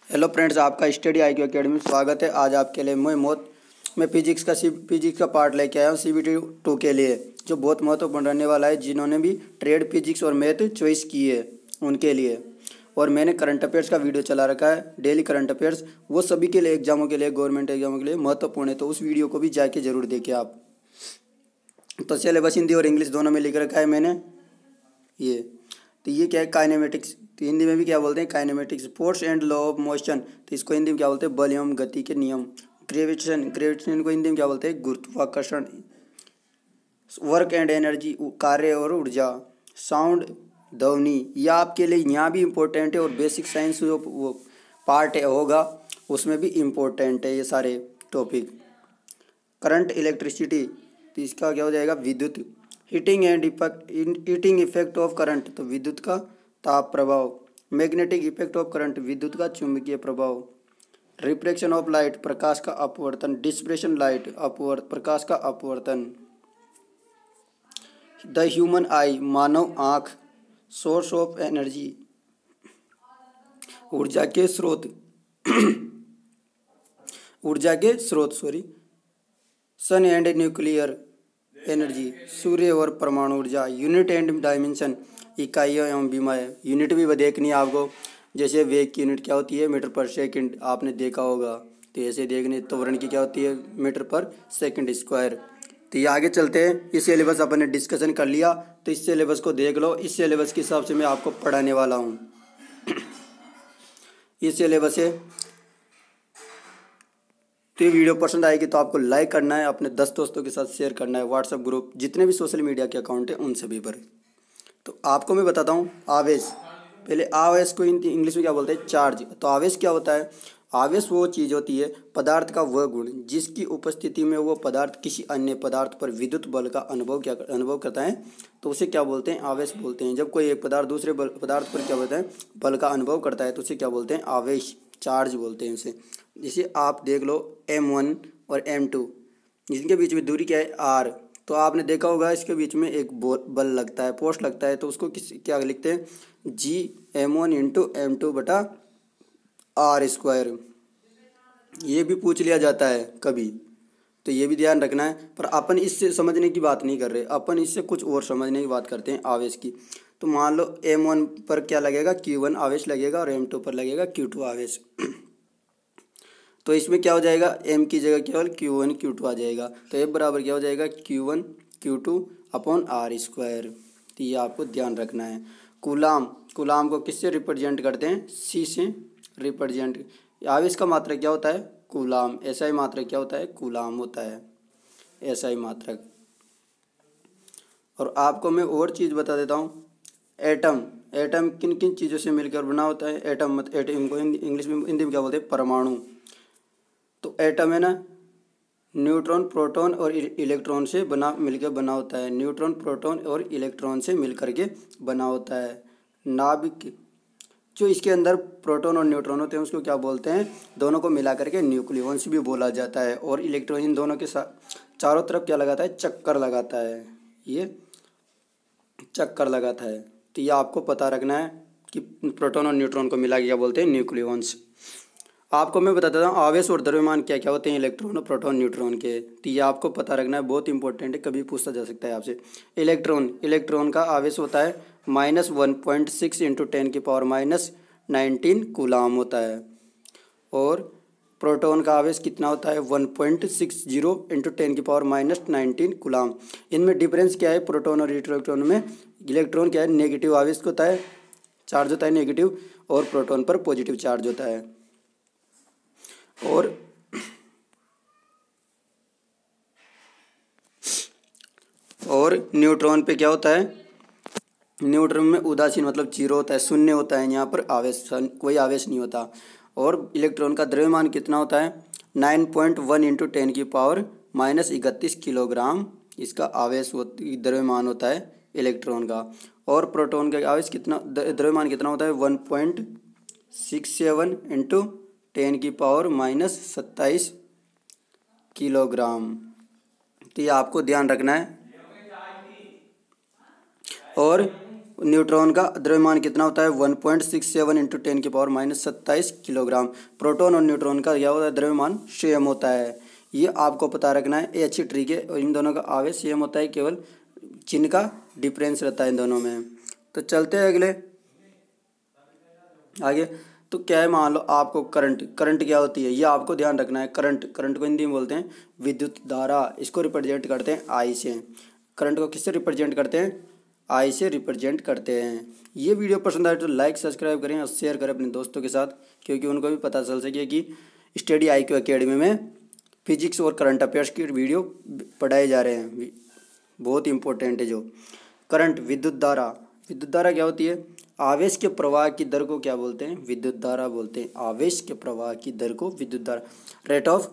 Hello friends, आपका study IQ academy में स्वागत है। आज आपके लिए मैं फिजिक्स का पार्ट लेके आया हूँ CBT 2 के लिए, जो बहुत महत्वपूर्ण रहने वाला है। जिन्होंने भी ट्रेड फिजिक्स और मैथ चॉइस की है उनके लिए। और मैंने करंट अफेयर्स का वीडियो चला रखा है, डेली करंट अफेयर्स। वो सभी के लिए, एग्जामों के लिए, गवर्नमेंट एग्जामों के लिए महत्वपूर्ण है, तो उस वीडियो को भी जाके जरूर देखें आप। तो सिलेबस हिंदी और इंग्लिश दोनों में लिख रखा है मैंने ये। तो ये क्या है, काइनेमेटिक्स। तो हिंदी में भी क्या बोलते हैं, kinematics. Force and law of motion, तो इसको हिंदी में क्या बोलते हैं, बल एवं गति के नियम। ग्रेविटेशन को हिंदी में क्या बोलते हैं, गुरुत्वाकर्षण। वर्क एंड एनर्जी, कार्य और ऊर्जा। साउंड, ध्वनि। यह आपके लिए यहाँ भी इम्पोर्टेंट है, और बेसिक साइंस जो वो पार्ट है होगा उसमें भी इम्पोर्टेंट है ये सारे टॉपिक। करंट, इलेक्ट्रिसिटी, तो इसका क्या हो जाएगा, विद्युत। हीटिंग इफेक्ट ऑफ करंट, तो विद्युत का ताप प्रभाव। मैग्नेटिक इफेक्ट ऑफ करंट, विद्युत का चुंबकीय प्रभाव। रिफ्लेक्शन ऑफ लाइट, प्रकाश का अपवर्तन। डिस्पर्शन लाइट, प्रकाश का अपवर्तन। द ह्यूमन आई, मानव आँख। सोर्स ऑफ एनर्जी, ऊर्जा के स्रोत। सन एंड न्यूक्लियर एनर्जी, सूर्य और परमाणु ऊर्जा। यूनिट एंड डायमेंशन, इकाइयों एवं विमाएं। यूनिट भी देखनी है आपको, जैसे वेग की यूनिट क्या होती है, मीटर पर सेकंड, आपने देखा होगा। तो ऐसे देखने, त्वरण की क्या होती है, मीटर पर सेकंड स्क्वायर। तो ये आगे चलते हैं। इस सिलेबस अपन ने डिस्कशन कर लिया, तो इस सिलेबस को देख लो। इस सिलेबस के हिसाब से मैं आपको पढ़ाने वाला हूँ। इस सिलेबस है। तो ये वीडियो पसंद आएगी तो आपको लाइक करना है, अपने 10 दोस्तों के साथ शेयर करना है, व्हाट्सएप ग्रुप, जितने भी सोशल मीडिया के अकाउंट हैं उन सभी पर। तो आपको मैं बताता हूँ आवेश। पहले आवेश को इंग्लिश में क्या बोलते हैं, चार्ज। तो आवेश क्या होता है, आवेश वो चीज़ होती है, पदार्थ का वह गुण जिसकी उपस्थिति में वो पदार्थ किसी अन्य पदार्थ पर विद्युत बल का अनुभव करता है, तो उसे क्या बोलते हैं, आवेश बोलते हैं। जब कोई एक पदार्थ दूसरे पदार्थ पर क्या बोलता है, बल का अनुभव करता है, तो उसे क्या बोलते हैं, आवेश, चार्ज बोलते हैं उसे। जिसे आप देख लो M1 और M2, जिनके बीच में दूरी क्या है, R। तो आपने देखा होगा इसके बीच में एक बल लगता है, फोर्स लगता है, तो उसको क्या लिखते हैं, G M1 × M2 बटा R²। ये भी पूछ लिया जाता है कभी, तो ये भी ध्यान रखना है। पर अपन इससे समझने की बात नहीं कर रहे, अपन इससे कुछ और समझने की बात करते हैं, आवेश की। तो मान लो M1 पर क्या लगेगा, Q1 आवेश लगेगा, और M2 पर लगेगा Q2 आवेश। तो इसमें क्या हो जाएगा, M की जगह केवल Q1 Q2 आ जाएगा। तो F बराबर क्या हो जाएगा, Q1 Q2 अपॉन R²। तो ये आपको ध्यान रखना है। कूलाम को किससे रिप्रेजेंट करते हैं, C से रिप्रेजेंट। आवेश का मात्रक क्या होता है, कूलाम। SI मात्रक क्या होता है, कूलाम होता है, SI मात्रक। और आपको मैं और चीज़ बता देता हूँ, एटम किन किन चीज़ों से मिलकर बना होता है। एटम को इंग्लिश में, हिंदी में क्या बोलते हैं, परमाणु। तो एटम है ना, न्यूट्रॉन, प्रोटॉन और इलेक्ट्रॉन से मिलकर बना होता है। न्यूट्रॉन, प्रोटॉन और इलेक्ट्रॉन से मिलकर के बना होता है। नाभिक, जो इसके अंदर प्रोटॉन और न्यूट्रॉन होते हैं उसको क्या बोलते हैं, दोनों को मिला करके न्यूक्लियस भी बोला जाता है। और इलेक्ट्रॉन इन दोनों के साथ चारों तरफ क्या लगाता है, चक्कर लगाता है, ये चक्कर लगाता है। तो ये आपको पता रखना है कि प्रोटॉन और न्यूट्रॉन को मिला के क्या बोलते हैं, न्यूक्लियस। आपको मैं बता देता हूँ आवेश और द्रव्यमान क्या क्या होते हैं, इलेक्ट्रॉन और प्रोटॉन न्यूट्रॉन के। तो ये आपको पता रखना है, बहुत इंपॉर्टेंट है, कभी पूछा जा सकता है आपसे। इलेक्ट्रॉन का आवेश होता है -1.6 × 10⁻⁻19 कूलाम होता है। और प्रोटॉन का आवेश कितना होता है, 1.60 × 10⁻⁻19 कूलाम। इनमें डिफरेंस क्या है, प्रोटॉन और इलेक्ट्रॉन में। इलेक्ट्रॉन क्या है, नेगेटिव आवेश होता है, चार्ज होता है नेगेटिव, और प्रोटॉन पर पॉजिटिव चार्ज होता है। और न्यूट्रॉन पे क्या होता है, न्यूट्रॉन में उदासीन मतलब जीरो होता है, शून्य होता है, यहाँ पर आवेश, कोई आवेश नहीं होता। और इलेक्ट्रॉन का द्रव्यमान कितना होता है, 9.1 × 10⁻31 किलोग्राम इसका आवेश द्रव्यमान होता है इलेक्ट्रॉन का। और प्रोटॉन का आवेश कितना, द्रव्यमान कितना होता है, 1.67 × 10⁻27 किलोग्राम। तो ये आपको ध्यान रखना है। और न्यूट्रॉन का द्रव्यमान कितना होता है 1.67 इंटू 10⁻⁻27 किलोग्राम। प्रोटॉन और न्यूट्रॉन का क्या होता है द्रव्यमान सेम होता है। ये आपको पता रखना है, ये अच्छी ट्रिक है। और इन दोनों का आवेश सेम होता है, केवल चिन्ह का डिफरेंस रहता है इन दोनों में। तो चलते हैं अगले आगे। तो क्या है, मान लो आपको करंट क्या होती है ये आपको ध्यान रखना है। करंट को हिंदी में बोलते हैं विद्युत धारा। इसको रिप्रेजेंट करते हैं आई से। करंट को किससे रिप्रेजेंट करते हैं, आई से रिप्रेजेंट करते हैं। ये वीडियो पसंद आए तो लाइक सब्सक्राइब करें और शेयर करें अपने दोस्तों के साथ, क्योंकि उनको भी पता चल सके कि स्टडी IQ एकेडमी में फिजिक्स और करंट अफेयर्स की वीडियो पढ़ाए जा रहे हैं, बहुत इंपॉर्टेंट है। जो करंट विद्युत धारा क्या होती है, आवेश के प्रवाह की दर को क्या बोलते हैं, विद्युत धारा बोलते हैं। आवेश के प्रवाह की दर को विद्युत धारा, रेट ऑफ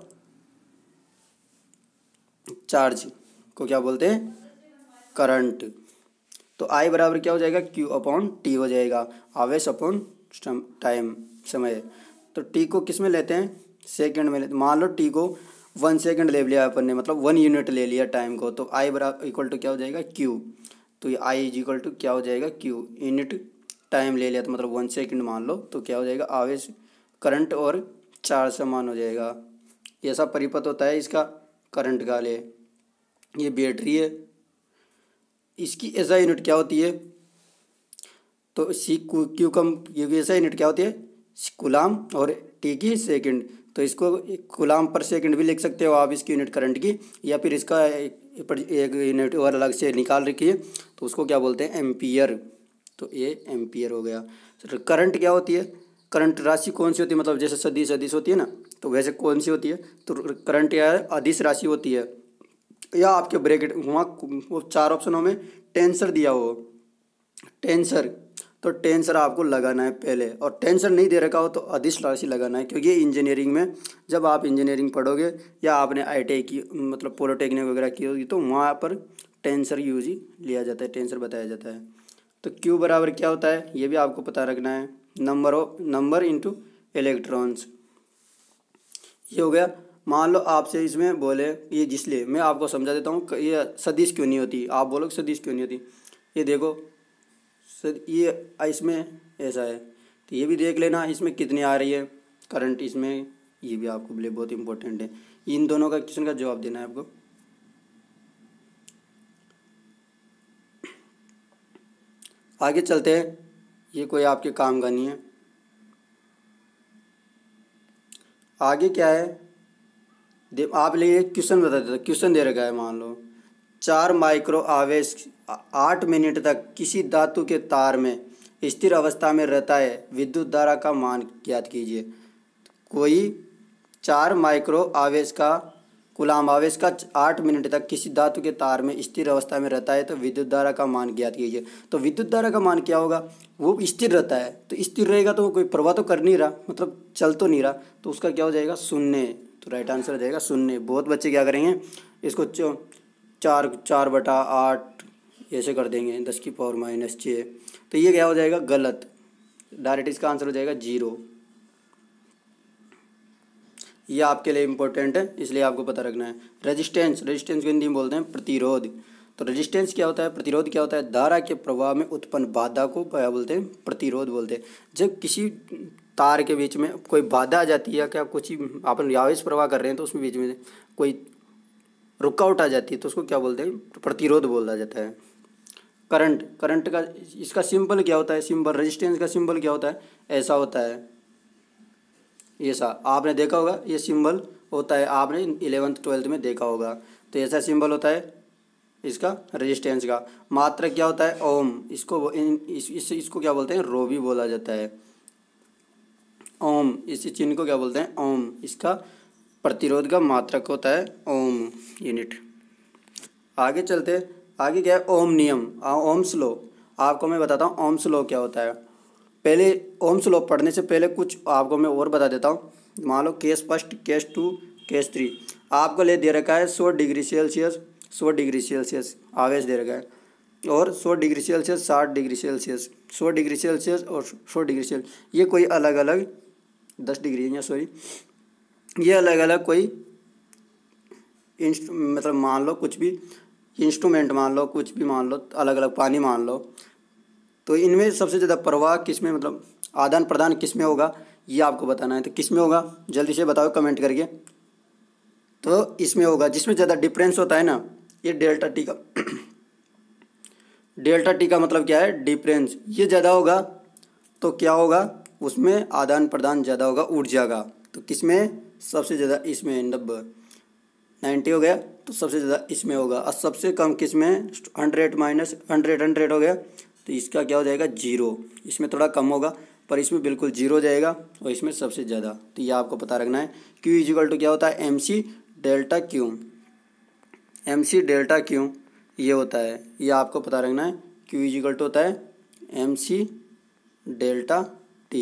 चार्ज को क्या बोलते हैं, करंट। तो I बराबर क्या हो जाएगा, Q/T हो जाएगा, आवेश अपॉन टाइम समय। तो T को किस में लेते हैं, सेकंड में लेते। मान लो T को 1 सेकंड ले लिया अपन ने, मतलब 1 यूनिट ले लिया टाइम को, तो I बराबर इक्वल टू क्या हो जाएगा, Q। तो ये I इज इक्वल टू क्या हो जाएगा, Q। यूनिट टाइम ले लिया तो मतलब 1 सेकंड मान लो, तो क्या हो जाएगा, आवेश करंट और चार्ज समान हो जाएगा। ऐसा परिपथ होता है इसका करंट का लिए। ये बैटरी है, इसकी ऐसा यूनिट क्या होती है, तो क्यू कम ऐसा यूनिट क्या होती है, कूलाम, और T की सेकंड। तो इसको कूलाम पर सेकंड भी लिख सकते हो आप इसकी यूनिट करंट की, या फिर इसका एक यूनिट और अलग से निकाल रखिए तो उसको क्या बोलते हैं, एम्पियर। तो ये एम्पियर हो गया। करंट क्या होती है, करंट राशि कौन सी होती है, मतलब जैसे सदिश होती है ना, तो वैसे कौन सी होती है, तो करंट क्या है, अदिश राशि होती है। या आपके ब्रैकेट वहाँ वो 4 ऑप्शनों में टेंसर दिया हो, टेंसर, तो टेंसर आपको लगाना है पहले। और टेंसर नहीं दे रखा हो तो अदिश राशि लगाना है, क्योंकि इंजीनियरिंग में जब आप इंजीनियरिंग पढ़ोगे या आपने ITI की मतलब पॉलिटेक्निक वगैरह की होगी तो वहाँ पर टेंसर यूज ही लिया जाता है, टेंसर बताया जाता है। तो Q बराबर क्या होता है ये भी आपको पता रखना है, नंबर इंटू इलेक्ट्रॉन्स। ये हो गया। मान लो आपसे इसमें बोले ये, जिसलिए मैं आपको समझा देता हूँ ये सदिश क्यों नहीं होती, आप बोलोगे सदिश क्यों नहीं होती। ये देखो ये इसमें ऐसा है, तो ये भी देख लेना इसमें कितनी आ रही है करंट इसमें, ये भी आपको बोले बहुत इंपॉर्टेंट है। इन दोनों का क्वेश्चन का जवाब देना है आपको। आगे चलते हैं, ये कोई आपके काम का नहीं है। आगे क्या है, आप लिए क्वेश्चन बता देता, क्वेश्चन दे रखा है, मान लो 4 माइक्रो आवेश 8 मिनट तक किसी धातु के तार में स्थिर अवस्था में रहता है, विद्युत धारा का मान ज्ञात कीजिए। कोई 4 माइक्रो आवेश का कूलाम आवेश का 8 मिनट तक किसी धातु के तार में स्थिर अवस्था में रहता है, तो विद्युत धारा का मान ज्ञात कीजिए। तो विद्युत धारा का मान क्या होगा, वो स्थिर रहता है, तो स्थिर रहेगा तो कोई प्रवाह तो कर नहीं रहा, मतलब चल तो नहीं रहा, तो उसका क्या हो जाएगा, 0। तो राइट आंसर हो जाएगा 0। बहुत बच्चे क्या करेंगे, इसको 4/8 ऐसे कर देंगे 10⁻⁻6, तो ये क्या हो जाएगा, गलत। डायरेक्ट इसका आंसर हो जाएगा 0। ये आपके लिए इम्पोर्टेंट है, इसलिए आपको पता रखना है। रेजिस्टेंस को हिंदी में बोलते हैं प्रतिरोध। तो रेजिस्टेंस क्या होता है, प्रतिरोध क्या होता है, धारा के प्रवाह में उत्पन्न बाधा को क्या बोलते हैं, प्रतिरोध बोलते हैं। जब किसी तार के बीच में कोई बाधा आ जाती है, क्या कुछ अपन आवेश प्रवाह कर रहे हैं तो उसमें बीच में कोई रुकावट आ जाती है, तो उसको क्या बोलते हैं, प्रतिरोध बोला जाता है। करंट का इसका सिंबल क्या होता है, सिंबल रेजिस्टेंस का सिंबल क्या होता है, ऐसा होता है, ऐसा आपने देखा होगा, ये सिंबल होता है, आपने 11th 12th में देखा होगा। तो ऐसा सिंबल होता है इसका रेजिस्टेंस का। मात्रक क्या होता है, ओम। इसको क्या बोलते हैं, रो भी बोला जाता है, ओम। इस चिन्ह को क्या बोलते हैं, ओम। इसका प्रतिरोध का मात्रक होता है ओम यूनिट। आगे चलते, आगे क्या है, ओम नियम, ओम्स लॉ। आपको मैं बताता हूँ ओम्स लॉ क्या होता है। पहले ओम्स लॉ पढ़ने से पहले कुछ आपको मैं और बता देता हूँ। मान लो केस 1, केस 2, केस 3 आपको ले दे रखा है 100 डिग्री सेल्सियस, 100 डिग्री सेल्सियस आवेश दे रखा है, और 100 degree Celsius, 60 degree Celsius, 100 degree Celsius और 100 डिग्री सेल्सियस। ये कोई अलग अलग 10 डिग्री या सॉरी, ये अलग अलग कोई मतलब मान लो कुछ भी इंस्ट्रूमेंट मान लो, कुछ भी मान लो, अलग अलग पानी मान लो, तो इनमें सबसे ज़्यादा प्रवाह किस में, मतलब आदान प्रदान किस में होगा, ये आपको बताना है। तो किस में होगा जल्दी से बताओ कमेंट करके। तो इसमें होगा जिसमें ज़्यादा डिफरेंस होता है ना, ये डेल्टा टी का डेल्टा टी का मतलब क्या है, डिफरेंस। ये ज़्यादा होगा तो क्या होगा, उसमें आदान प्रदान ज़्यादा होगा ऊर्जा का। तो किस में सबसे ज़्यादा, इसमें 90 हो गया तो सबसे ज़्यादा इसमें होगा। और सबसे कम किस में, 100 माइनस 100 हो गया तो इसका क्या हो जाएगा, 0। इसमें थोड़ा कम होगा पर इसमें बिल्कुल 0 जाएगा और इसमें सबसे ज़्यादा। तो ये आपको पता रखना है। Q इजिकल टू क्या होता है, MC delta Q, MC delta Q ये होता है, ये आपको पता रखना है। Q इजिकल टू होता है MC डेल्टा T।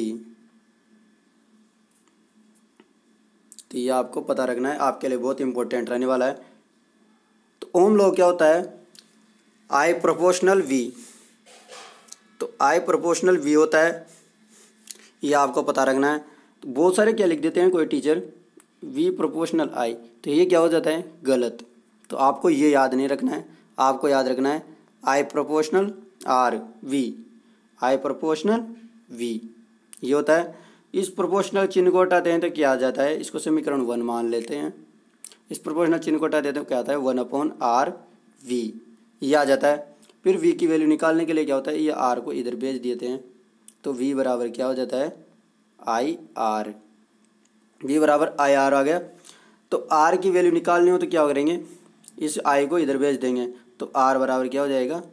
तो ये आपको पता रखना है, आपके लिए बहुत इंपॉर्टेंट रहने वाला है। तो ओम लॉ क्या होता है, I प्रोपोर्शनल V। तो I प्रोपोर्शनल V होता है, ये आपको पता रखना है। तो बहुत सारे क्या लिख देते हैं कोई टीचर, V प्रोपोर्शनल I, तो ये क्या हो जाता है, गलत। तो आपको ये याद नहीं रखना है, आपको याद रखना है I proportional R V, I proportional V ये होता है। इस प्रोपोर्शनल चिन्ह को हटाते हैं तो क्या आ जाता है, इसको समीकरण 1 मान लेते हैं। इस प्रोपोर्शनल चिन्ह को हटा देते हैं तो क्या आता है, 1/RV ये आ जाता है। फिर V की वैल्यू निकालने के लिए क्या होता है, ये R को इधर भेज देते हैं तो V बराबर क्या हो जाता है, IR। V बराबर IR आ गया। तो R की वैल्यू निकालनी हो तो क्या करेंगे, इस I को इधर भेज देंगे तो R बराबर क्या हो जाएगा,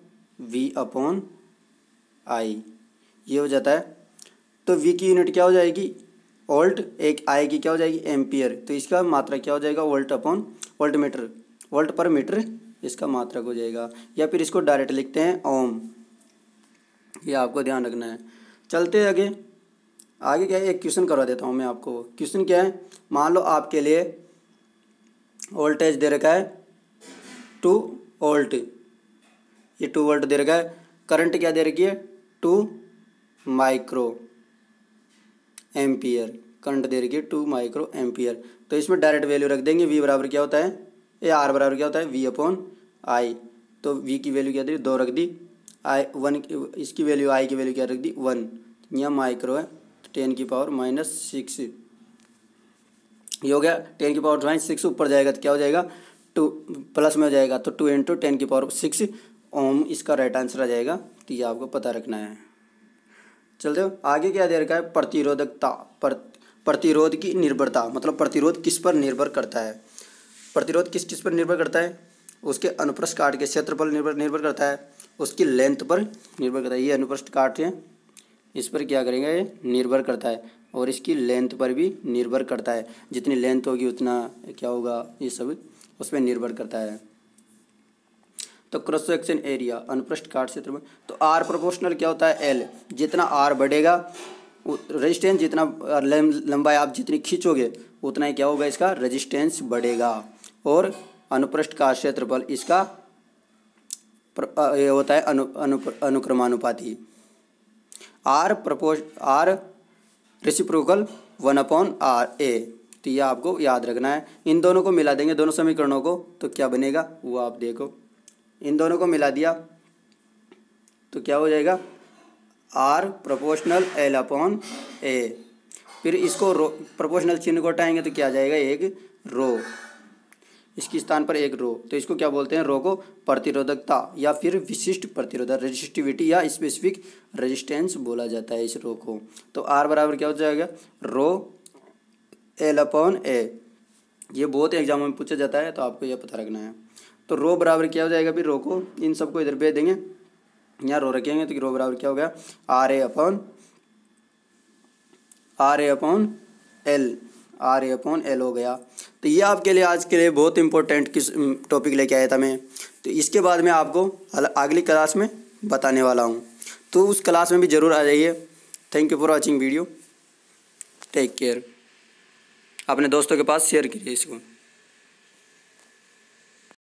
V/I ये हो जाता है। तो V की यूनिट क्या हो जाएगी, वोल्ट, एक I की क्या हो जाएगी, एम्पियर। तो इसका मात्रा क्या हो जाएगा, वोल्ट मीटर, वोल्ट पर मीटर इसका मात्रक हो जाएगा। या फिर इसको डायरेक्ट लिखते हैं ओम, ये आपको ध्यान रखना है। चलते आगे, आगे क्या है, एक क्वेश्चन करवा देता हूँ मैं आपको। क्वेश्चन क्या है, मान लो आपके लिए वोल्टेज दे रखा है 2 वोल्ट, ये 2 वोल्ट दे रखा है। करंट क्या दे रखी है, 2 माइक्रो एम्पियर, करंट दे रखी है 2 माइक्रो एम्पियर। तो इसमें डायरेक्ट वैल्यू रख देंगे। V बराबर क्या होता है, ये R बराबर क्या होता है, V/I। तो V की वैल्यू क्या दी, 2 रख दी। I1 इसकी वैल्यू, I की वैल्यू क्या रख दी, 1। यहाँ माइक्रो है तो 10⁻⁻6 ये हो गया। 10⁻⁻6 ऊपर जाएगा तो क्या हो जाएगा, 2 प्लस में हो जाएगा तो 2 × 10⁻6 ओम इसका राइट आंसर आ जाएगा। तो ये आपको पता रखना है। चलते हो आगे, क्या दे रखा है, प्रतिरोधकता, प्रतिरोध की निर्भरता, मतलब प्रतिरोध किस पर निर्भर करता है, प्रतिरोध किस चीज़ पर निर्भर करता है, उसके अनुप्रस्थ काट के क्षेत्र पर निर्भर करता है, उसकी लेंथ पर निर्भर करता है। ये अनुप्रस्थ काट है, इस पर क्या करेंगे, ये निर्भर करता है। और इसकी लेंथ पर भी निर्भर करता है, जितनी लेंथ होगी उतना क्या होगा, ये सब उस पर निर्भर करता है। तो क्रॉस सेक्शन एरिया, अनुप्रस्थ काट क्षेत्र में, तो R प्रोपोर्शनल क्या होता है, L। जितना R बढ़ेगा, रेजिस्टेंस जितना, लंबाई आप जितनी खींचोगे उतना ही क्या होगा, इसका रेजिस्टेंस बढ़ेगा। और अनुप्रस्थ काट क्षेत्रफल इसका ये होता है अनुक्रमानुपाती। R reciprocal 1/RA। तो ये आपको याद रखना है। इन दोनों को मिला देंगे, दोनों समीकरणों को, तो क्या बनेगा वो आप देखो। इन दोनों को मिला दिया तो क्या हो जाएगा, R प्रोपोर्शनल L/A। फिर इसको रो, प्रोपोर्शनल चिन्ह को हटाएंगे तो क्या आ जाएगा, एक रो, इसके स्थान पर एक रो। तो इसको क्या बोलते हैं, रो को प्रतिरोधकता या फिर विशिष्ट प्रतिरोधक, रेजिस्टिविटी या स्पेसिफिक रेजिस्टेंस बोला जाता है इस रो को। तो R बराबर क्या हो जाएगा, रो L/A। ये बहुत एग्जामों में पूछा जाता है तो आपको यह पता रखना है। तो रो बराबर क्या हो जाएगा, फिर रो को इन सबको इधर भेज देंगे, यहाँ रो रखेंगे तो रो बराबर क्या हो गया, RA/L हो गया। तो ये आपके लिए आज के लिए बहुत इंपॉर्टेंट किस टॉपिक लेके आया था मैं। तो इसके बाद मैं आपको अगली क्लास में बताने वाला हूँ, तो उस क्लास में भी ज़रूर आ जाइए। Thank you for watching video, take care. अपने दोस्तों के पास शेयर कीजिए इसको।